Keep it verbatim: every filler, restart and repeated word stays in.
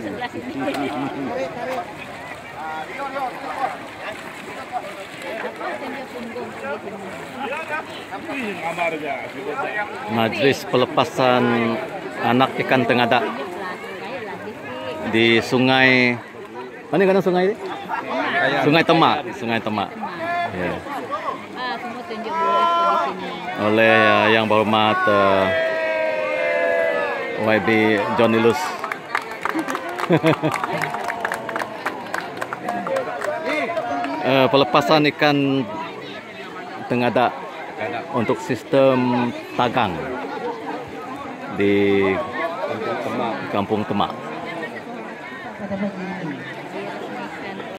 sebelah sini. Majlis pelepasan anak ikan tengadak di sungai, mana kan sungai ini? Sungai Tema, Sungai Tema. Ya. Oleh uh, yang berhormat uh, Y B Johnny Lus. uh, pelepasan ikan tengadak untuk sistem Tagang di Kampung Tema.